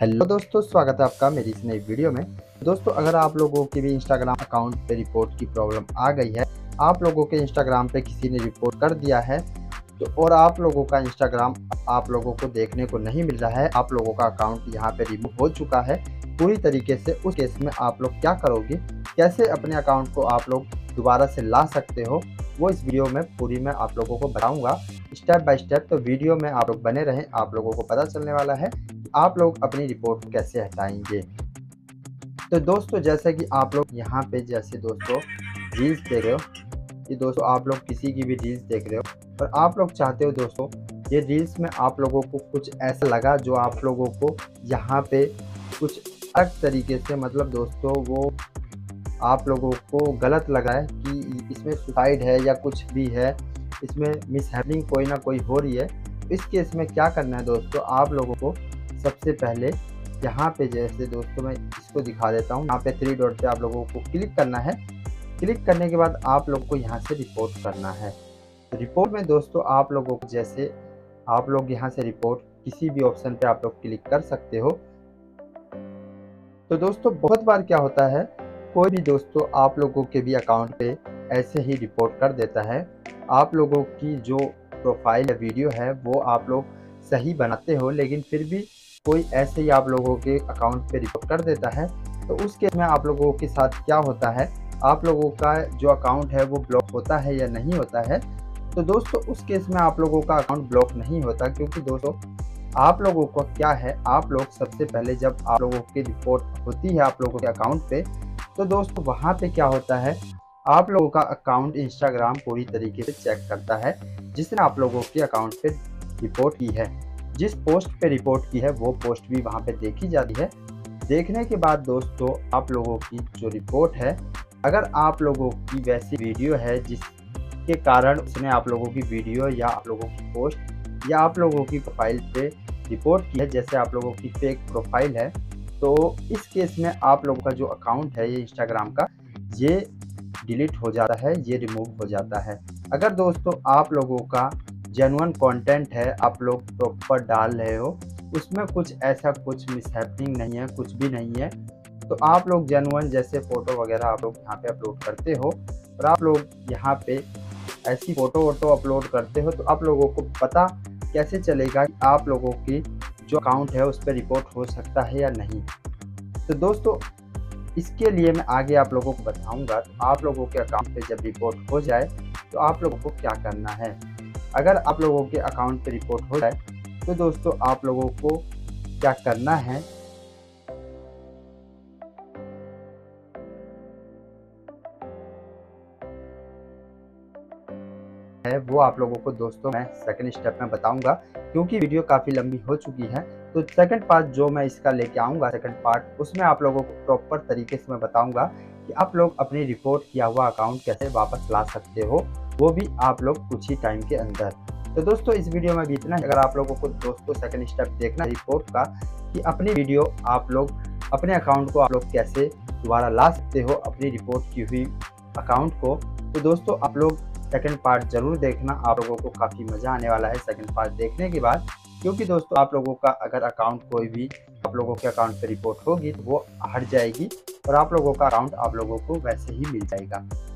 Hello दोस्तों, स्वागत है आपका मेरी इस नई वीडियो में। दोस्तों, अगर आप लोगों की भी इंस्टाग्राम अकाउंट पे रिपोर्ट की प्रॉब्लम आ गई है, आप लोगों के इंस्टाग्राम पे किसी ने रिपोर्ट कर दिया है तो और आप लोगों का इंस्टाग्राम आप लोगों को देखने को नहीं मिल रहा है, आप लोगों का अकाउंट यहाँ पे रिमूव हो चुका है पूरी तरीके से, उस केस में आप लोग क्या करोगे, कैसे अपने अकाउंट को आप लोग दोबारा से ला सकते हो, वो इस वीडियो में पूरी मैं आप लोगों को बताऊँगा स्टेप बाय स्टेप। तो वीडियो में आप लोग बने रहें, आप लोगों को पता चलने वाला है आप लोग अपनी रिपोर्ट कैसे हटाएंगे। तो दोस्तों, जैसे कि आप लोग यहाँ पे जैसे दोस्तों रील्स देख रहे हो, कि दोस्तों आप लोग किसी की भी रील्स देख रहे हो और आप लोग चाहते हो दोस्तों ये रील्स में आप लोगों को कुछ ऐसा लगा जो आप लोगों को यहाँ पे कुछ अलग तरीके से, मतलब दोस्तों वो आप लोगों को गलत लगा है कि इसमें सुसाइड है या कुछ भी है, इसमें मिसहैपनिंग कोई ना कोई हो रही है। इस केस में क्या करना है दोस्तों, आप लोगों को सबसे पहले यहाँ पे जैसे दोस्तों मैं इसको दिखा देता हूँ, यहाँ पे 3 डॉट पे आप लोगों को क्लिक करना है। क्लिक करने के बाद आप लोग को यहाँ से रिपोर्ट करना है। तो रिपोर्ट में दोस्तों आप लोगों को जैसे आप लोग यहाँ से रिपोर्ट किसी भी ऑप्शन पे आप लोग क्लिक कर सकते हो। तो दोस्तों बहुत बार क्या होता है, कोई भी दोस्तों आप लोगों के भी अकाउंट पे ऐसे ही रिपोर्ट कर देता है। आप लोगों की जो प्रोफाइल या वीडियो है वो आप लोग सही बनाते हो, लेकिन फिर भी कोई ऐसे ही आप लोगों के अकाउंट पे रिपोर्ट कर देता है। तो उस केस में आप लोगों के साथ क्या होता है, आप लोगों का जो अकाउंट है वो ब्लॉक होता है या नहीं होता है। तो दोस्तों उस केस में आप लोगों का अकाउंट ब्लॉक नहीं होता, क्योंकि दोस्तों आप लोगों को क्या है, आप लोग सबसे पहले जब आप लोगों की रिपोर्ट होती है आप लोगों के अकाउंट पे, तो दोस्तों वहाँ पे क्या होता है, आप लोगों का अकाउंट इंस्टाग्राम पूरी तरीके से चेक करता है जिसने आप लोगों के अकाउंट पे रिपोर्ट की है। जिस पोस्ट पे रिपोर्ट की है वो पोस्ट भी वहाँ पे देखी जाती है। देखने के बाद दोस्तों आप लोगों की जो रिपोर्ट है, अगर आप लोगों की वैसी वीडियो है जिसके कारण उसने आप लोगों की वीडियो या आप लोगों की पोस्ट या आप लोगों की प्रोफाइल पे रिपोर्ट की है, जैसे आप लोगों की फेक प्रोफाइल है, तो इस केस में आप लोगों का जो अकाउंट है ये इंस्टाग्राम का, ये डिलीट हो जाता है, ये रिमूव हो जाता है। अगर दोस्तों आप लोगों का जेन्युइन कंटेंट है, आप लोग प्रॉपर डाल रहे हो, उसमें कुछ ऐसा कुछ मिसहैपनिंग नहीं है, कुछ भी नहीं है, तो आप लोग जेन्युइन जैसे फ़ोटो वगैरह आप लोग यहाँ पे अपलोड करते हो और आप लोग यहाँ पे ऐसी फ़ोटो वोटो अपलोड करते हो, तो आप लोगों को पता कैसे चलेगा कि आप लोगों की जो अकाउंट है उस पर रिपोर्ट हो सकता है या नहीं। तो दोस्तों इसके लिए मैं आगे आप लोगों को बताऊंगा। तो आप लोगों के अकाउंट पे जब रिपोर्ट हो जाए तो आप लोगों को क्या करना है। अगर आप लोगों के अकाउंट पे रिपोर्ट हो जाए तो दोस्तों आप लोगों को क्या करना है, वो आप लोगों को दोस्तों मैं सेकंड स्टेप में बताऊंगा, क्योंकि वीडियो काफ़ी लंबी हो चुकी है। तो सेकंड पार्ट जो मैं इसका लेके आऊँगा, सेकंड पार्ट, उसमें आप लोगों को प्रॉपर तरीके से मैं बताऊंगा कि आप लोग अपनी रिपोर्ट किया हुआ अकाउंट कैसे वापस ला सकते हो, वो भी आप लोग कुछ ही टाइम के अंदर। तो दोस्तों इस वीडियो में भी इतना ही। अगर आप लोगों को दोस्तों सेकंड स्टेप देखना रिपोर्ट का, कि अपनी वीडियो आप लोग अपने अकाउंट को आप लोग कैसे दोबारा ला सकते हो, अपनी रिपोर्ट की हुई अकाउंट को, तो दोस्तों आप लोग सेकंड पार्ट ज़रूर देखना। आप लोगों को काफ़ी मज़ा आने वाला है सेकंड पार्ट देखने के बाद, क्योंकि दोस्तों आप लोगों का अगर अकाउंट कोई भी आप लोगों के अकाउंट पे रिपोर्ट होगी तो वो हट जाएगी और आप लोगों का अकाउंट आप लोगों को वैसे ही मिल जाएगा।